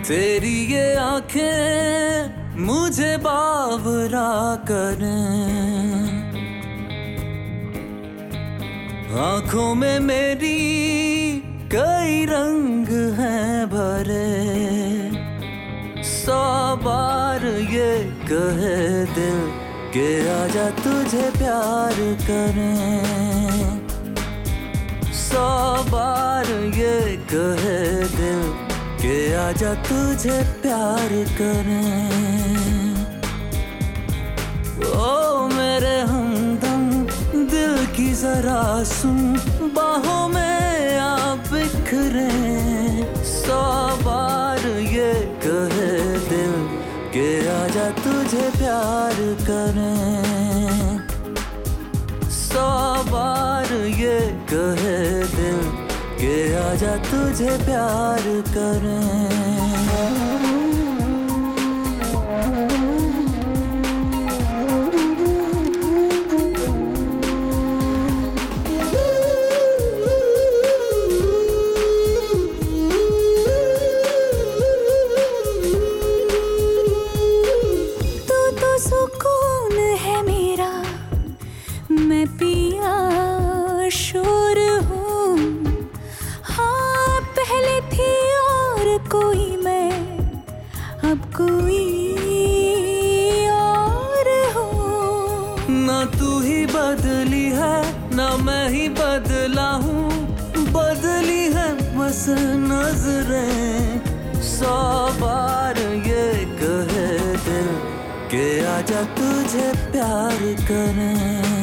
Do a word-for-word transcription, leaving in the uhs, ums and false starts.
तेरी ये आंखें मुझे बावरा करें, आंखों में मेरी कई रंग हैं भरे। सौ बार ये कहे दिल के आजा तुझे प्यार करें, सौ बार ये कहे दिल के आजा तुझे प्यार करें। ओ मेरे हमदम दिल की जरा सुन, बाहों में आ बिखरे। सौ बार ये कहे दिल के आजा तुझे प्यार करें, सौ बार ये कहे दिल के आजा तुझे प्यार करें। सुकून है मेरा, मैं पिया शोर हूँ। हाँ पहले थी और कोई मैं, अब कोई और हूँ। ना तू ही बदली है ना मैं ही बदला हूँ, बदली है बस नजरें। सौ बार ये कहे दिल के आजा तुझे प्यार करें।